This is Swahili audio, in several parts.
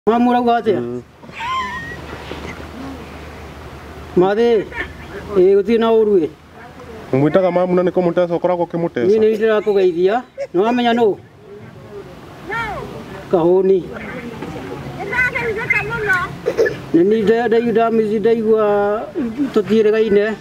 Mamura gate. Made uti na urue. Mwitaga mamuna niko mutesa ukoragwo kimutesa. Ni ni ndira kugeithia. No amenya no. Kahoni. Ni da mizi daigua tutire gaine.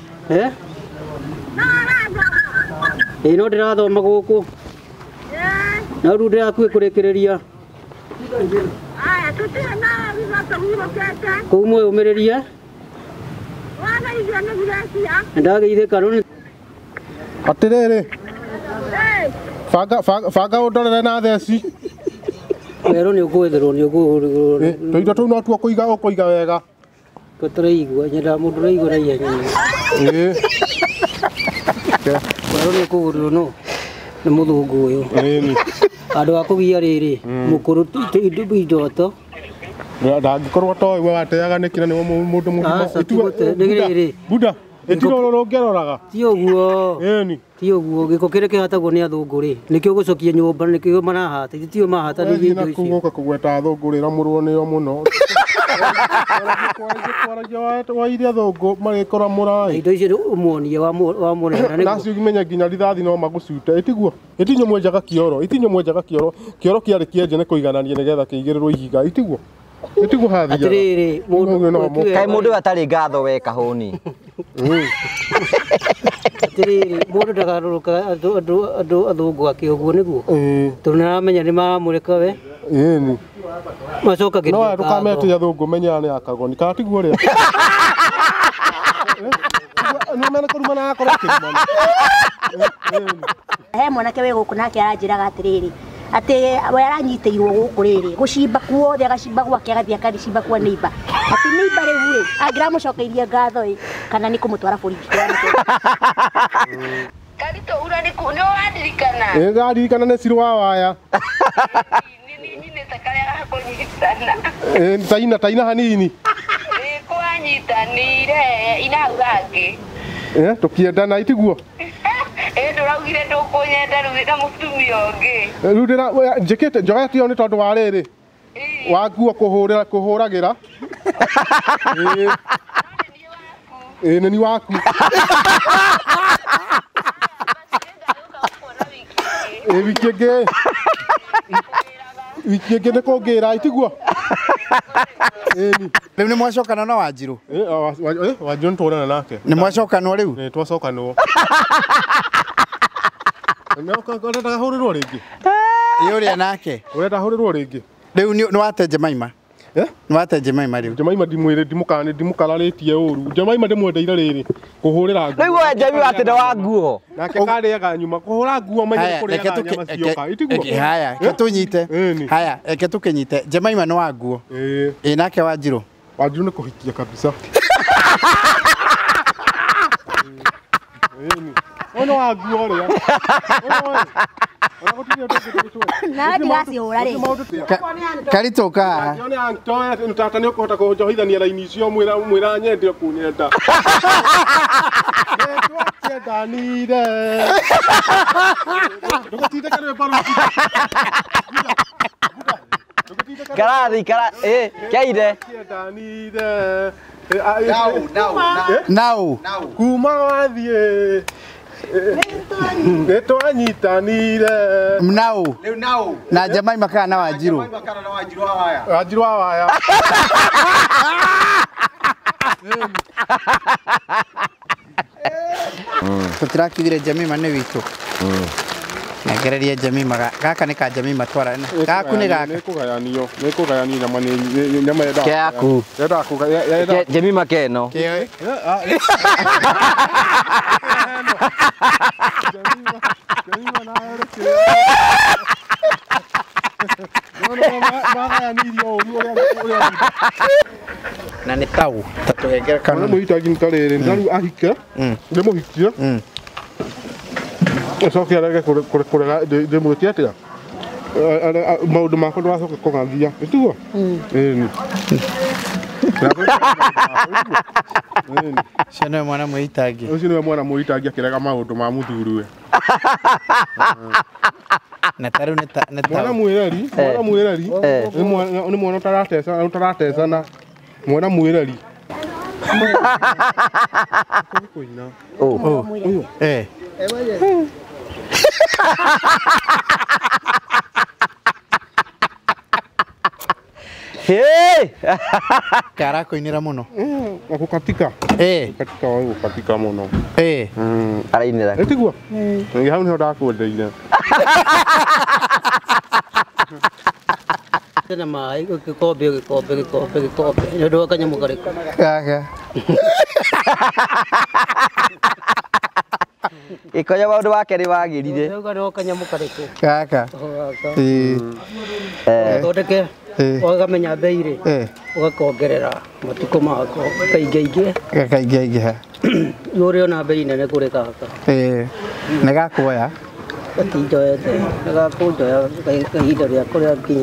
No ndira thoma guku. Na ru ndira kurekereria. Aya tutire na bibato birokete. Kumwe umereria. Wana igya ne biracia. Ndageithe kanoni. Atirere. Faga udorere na theci. Wero ni ukwetherwo ni uku. Toindo tu no tu kuiga wega. Gutreigua nyenda mundu reigua na ihenya. Wero ni ukugurwo no. Ni muthungu uyu. Andu akugia riri mukuru indo ndangikorwo toĩ we wateaga nĩkĩra nĩ mũndũ mũgima Buda itiro rongeroraga ti ũguo ti ũguo gĩko kĩrĩa kĩhatagwo nĩ athũngũ rĩ nĩkĩo gũcokia nyũmba nĩkĩo marahata ti mahata nĩ indo icio kuguka kũgweta athũngũ rĩra mũrwo nĩo mũno wa iria athũngũ magĩkora mũrai indo icio ũmuonie wa mũrera nacio ngimenya nginya rithathi no magũcuta ĩtiguo itinyo mwenjaga kĩoro kĩoro kĩarĩ kĩenje nĩ kũiganania nĩgetha kĩigĩrĩrwo ihiga ĩtiguo hathia atiriri kai mundu atari ngatho we kahoni atiriri mundu ndagaruruka andu athungu akĩoguo nĩguo tunaramenya nĩ maramũrĩka we ni macoka kĩrĩa no ndukamete athungu menya nĩ akagoni kana tiguo rĩa nĩ mena kũruma na akora kĩruma he mwanake we gũkũ nake aranjĩraga atiriri ati we aranyitĩirwo gũkũ rĩrĩ gũcimba kuothe agacimba gwake agathie akacimba kwa neighbor ati neighbor rĩu rĩ angĩramũcokeirie ngatho kana nĩ kũmũtwara borithi Karitu urariku nĩ wadirikana ngaririkana nĩ ciru wa waya nini takarega kũnyitana taina hanini kwanyitanire inaugange tukiendana itiguo nduraugire ndukunyenda rĩu na mũtumia ũngĩ rĩu ndĩra njĩkĩte njogetio nĩ tondũ wa rĩrĩ wanguo kũhũragĩra nĩ ni waku wiki ĩngĩ nĩ kũngĩra itiguo rĩu nĩ mwacokana na Wanjiru Wanjiru nĩtũhũrana nake nĩ mwacokanwo rĩu twacokanwo ũrenda hũrĩrwo rĩngĩ ũrĩa nake ũrenda hũrĩrwo rĩngĩ rĩu nĩ wate Jemimah nĩ wate Jemimah rĩu Jemimah ndimwĩre ndimukararĩtie ũru Jemimah ndĩmwendeire rĩrĩ kũhũrĩra nguo rĩu we Jemimah atĩ wa nguo nake karĩaga nyuma kũhũra nguo menye kũrĩaga nyama cioka itiguo haya ketũnyite haya eke tũkĩnyite Jemimah nĩ wa nguo nake Wanjiru nĩ kũhikia kabisa ono wa nguo rĩa na ndigacihũra rĩ Karitu ka tata nĩ ũkũhota kũnjohithania raini icio mwĩra nyende kũnyenda twendanire ndũgatinde kanĩ paru karathi kĩaire nau kuma wathiĩ nĩtwanyitanire nau na Jemimah kana na Wanjiru Wanjiru wa waya tũtirakigire Jemimah nĩ witũ ngereria Jemimah gaka nĩ ka Jemimah twara gaku nĩ gaka nĩ kũgayanio nyama yaku Jemimah keno na nĩ tau tatũhengere kana mũhitagi ntarĩrĩ ndarũ ahike ndĩmũhikie acoke arege kũrega ndĩmwĩtie atĩa maũndũ makwa ndũgacoke kũgathia ĩtiguo ciana we mwana mũhitangi ũcio nĩwe mwana mũhitangi akĩrega maũndũ ma mũthuriwe Na taru mwana mwireri ni mwana utaratecana mwana mwireri karakoinira muno gukatika katika wa gukatika muno arainira etigwa ngi hau ni ndakwendeire tena mai gikombe ndio kanyamu kariko kaka ikonya maundu wake ni wagirire ndio kanyamu kariko kaka thondeke wagamenya beire ugakongerera matuko mako kaingĩ yore ona bei nene kure kaka nĩ gakuoya gatinjoete gakunjoya kahinda rĩa kũrĩa nginya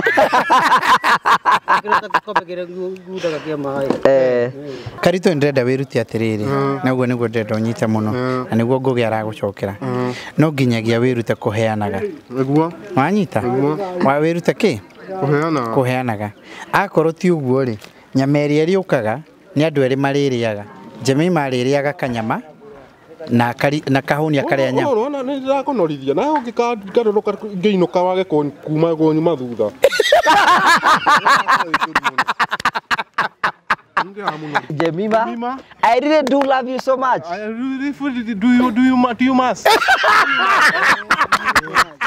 Karitu ndĩrenda wĩruti atĩrĩrĩ naguo nĩguo ndĩrenda ũnyite mũno na nĩguo Ngũgĩ aragũcokera no nginyagia wĩrute kũheanaga nĩguo wanyita wa wĩrute kĩ kũheanaga akorwo ti ũguo rĩ nyama ĩrĩa ĩrĩũkaga nĩ andũ erĩ marĩrĩaga Jemimah arĩrĩaga kanyama na kahunia karĩa nyama ona nĩ ndĩrakũnorithia nawe ũngĩkarũrũka ngĩinũka wage kuma gonyuma thutha Jemimah, I really do love you so much. Do you must?